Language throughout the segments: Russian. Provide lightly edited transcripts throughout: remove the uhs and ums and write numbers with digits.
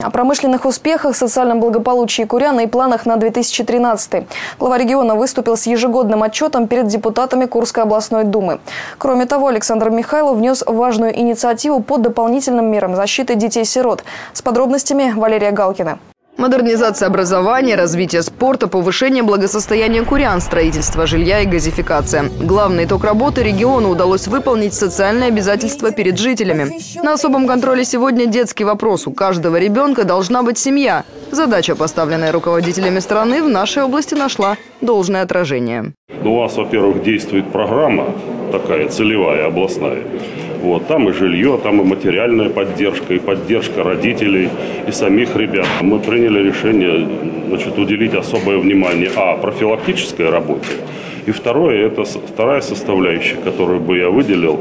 О промышленных успехах, социальном благополучии курян и планах на 2013. Глава региона выступил с ежегодным отчетом перед депутатами Курской областной думы. Кроме того, Александр Михайлов внес важную инициативу по дополнительным мерам защиты детей-сирот. С подробностями Валерия Галкина. Модернизация образования, развитие спорта, повышение благосостояния курян, строительство жилья и газификация. Главный итог работы региону удалось выполнить социальные обязательства перед жителями. На особом контроле сегодня детский вопрос. У каждого ребенка должна быть семья. Задача, поставленная руководителями страны, в нашей области нашла должное отражение. У вас, во-первых, действует программа такая целевая, областная. Там и жилье, там и материальная поддержка, и поддержка родителей, и самих ребят. Мы приняли решение уделить особое внимание профилактической работе. И второе, это вторая составляющая, которую бы я выделил,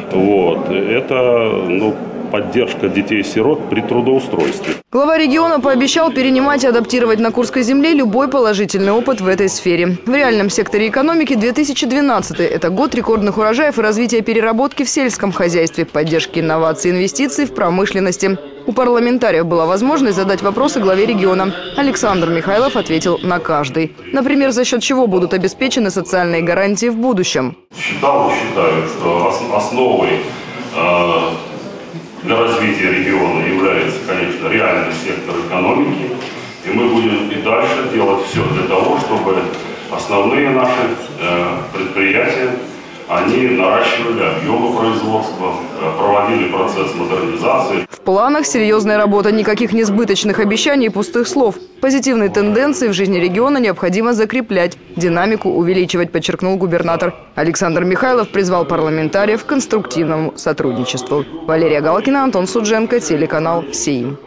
это поддержка детей-сирот при трудоустройстве. Глава региона пообещал перенимать и адаптировать на Курской земле любой положительный опыт в этой сфере. В реальном секторе экономики 2012 – это год рекордных урожаев и развития переработки в сельском хозяйстве, поддержки инноваций и инвестиций в промышленности. У парламентариев была возможность задать вопросы главе региона. Александр Михайлов ответил на каждый. Например, за счет чего будут обеспечены социальные гарантии в будущем. Считаю, что основой для развития региона является, конечно, реальный сектор экономики. И мы будем и дальше делать все для того, чтобы основные наши предприятия, они наращивали объемы производства, проводили процесс модернизации. В планах серьезная работа, никаких несбыточных обещаний и пустых слов. Позитивные тенденции в жизни региона необходимо закреплять, динамику увеличивать, подчеркнул губернатор. Александр Михайлов призвал парламентариев к конструктивному сотрудничеству. Валерия Галкина, Антон Судженко, телеканал СИИ.